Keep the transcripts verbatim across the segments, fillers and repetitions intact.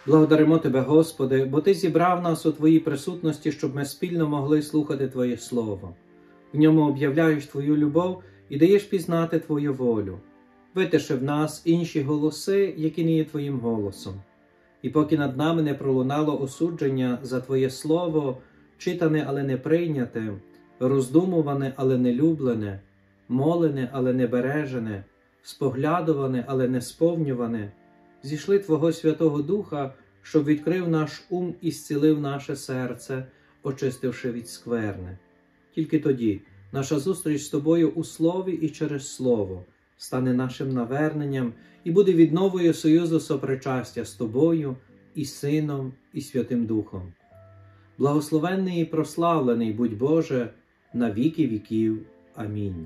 Благодаримо Тебе, Господи, бо Ти зібрав нас у Твоїй присутності, щоб ми спільно могли слухати Твоє Слово. В ньому об'являєш Твою любов і даєш пізнати Твою волю. Витиши в нас інші голоси, які не є Твоїм голосом. І поки над нами не пролунало осудження за Твоє Слово, читане, але не прийняте, роздумуване, але не люблене, молене, але не бережене, споглядуване, але не сповнюване, зійшли Твого Святого Духа, щоб відкрив наш ум і зцілив наше серце, очистивши від скверни. Тільки тоді наша зустріч з Тобою у Слові і через Слово стане нашим наверненням і буде відновою союзу сопричастя з Тобою і Сином, і Святим Духом. Благословенний і прославлений будь Боже на віки віків. Амінь.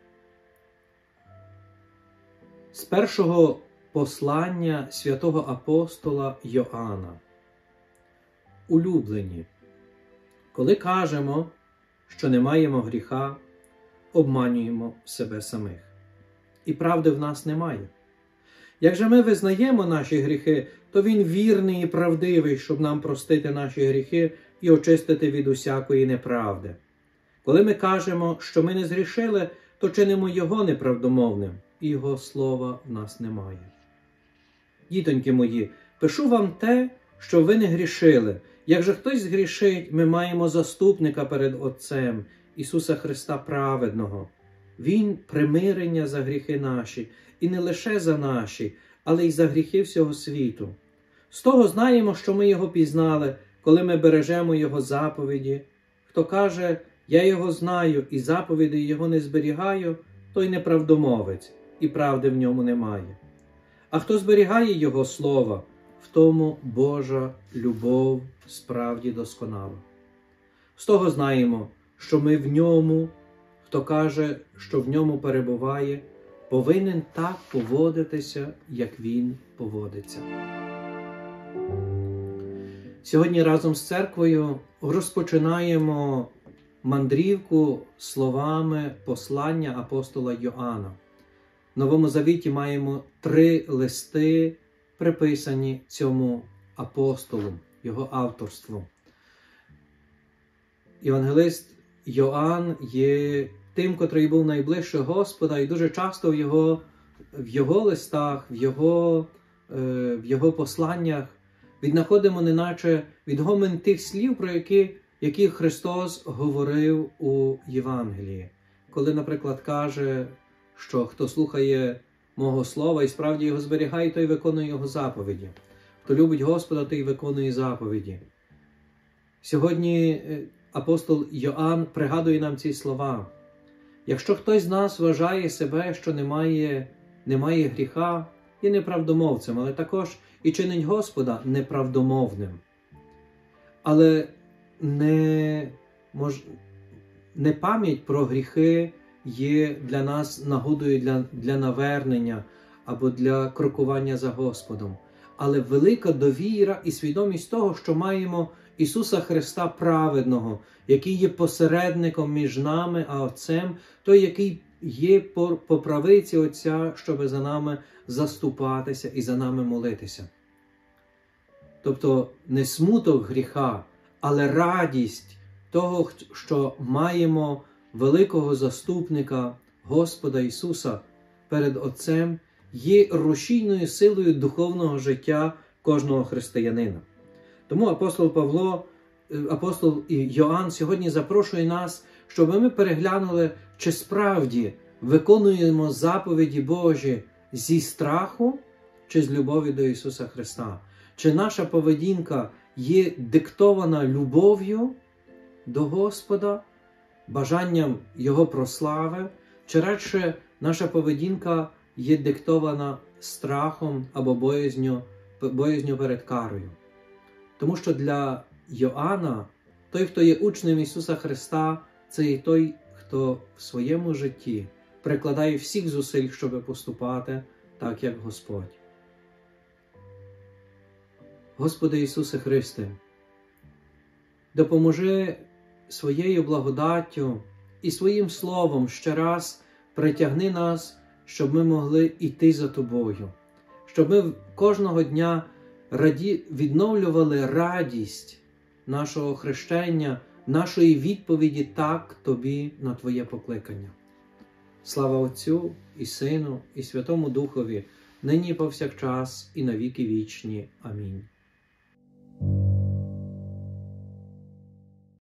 З першого послання святого апостола Йоанна. Улюблені, коли кажемо, що не маємо гріха, обманюємо себе самих. І правди в нас немає. Як же ми визнаємо наші гріхи, то Він вірний і правдивий, щоб нам простити наші гріхи і очистити від усякої неправди. Коли ми кажемо, що ми не згрішили, то чинимо Його неправдомовним, і Його слова в нас немає. Дітоньки мої, пишу вам те, що ви не грішили. Як же хтось згрішить, ми маємо заступника перед Отцем, Ісуса Христа праведного. Він – примирення за гріхи наші, і не лише за наші, але й за гріхи всього світу. З того знаємо, що ми Його пізнали, коли ми бережемо Його заповіді. Хто каже, я Його знаю і заповідей Його не зберігаю, той неправдомовець, і правди в ньому немає. А хто зберігає Його Слово, в тому Божа любов справді досконала. З того знаємо, що ми в ньому, хто каже, що в ньому перебуває, повинен так поводитися, як він поводиться. Сьогодні разом з церквою розпочинаємо мандрівку словами послання апостола Йоанна. В Новому Завіті маємо три листи, приписані цьому апостолу, його авторству. Євангелист Йоанн є тим, котрий був найближче Господа, і дуже часто в його, в його листах, в його, е, в його посланнях віднаходимо неначе відгомін тих слів, про які, які Христос говорив у Євангелії. Коли, наприклад, каже, що хто слухає мого слова і справді його зберігає, той виконує його заповіді. Хто любить Господа, той виконує заповіді. Сьогодні апостол Йоанн пригадує нам ці слова. Якщо хтось з нас вважає себе, що немає, немає гріха, є неправдомовцем, але також і чинить Господа неправдомовним. Але не, мож, не пам'ять про гріхи є для нас нагодою для, для навернення або для крокування за Господом. Але велика довіра і свідомість того, що маємо Ісуса Христа праведного, який є посередником між нами, а Отцем, той, який є по, по правиці Отця, щоб за нами заступатися і за нами молитися. Тобто не смуток гріха, але радість того, що маємо великого заступника Господа Ісуса перед Отцем, є рушійною силою духовного життя кожного християнина. Тому апостол Павло, апостол Йоанн сьогодні запрошує нас, щоб ми переглянули, чи справді виконуємо заповіді Божі зі страху, чи з любові до Ісуса Христа. Чи наша поведінка є диктована любов'ю до Господа, бажанням Його прослави, чи радше наша поведінка є диктована страхом або боязнью, боязнью перед карою. Тому що для Йоанна той, хто є учнем Ісуса Христа, це є той, хто в своєму житті прикладає всіх зусиль, щоб поступати так, як Господь. Господи Ісусе Христе, допоможи своєю благодаттю і своїм словом ще раз притягни нас, щоб ми могли йти за Тобою, щоб ми кожного дня раді... відновлювали радість нашого хрещення, нашої відповіді «Так тобі» на Твоє покликання. Слава Отцю і Сину і Святому Духові, нині і повсякчас і на віки вічні. Амінь.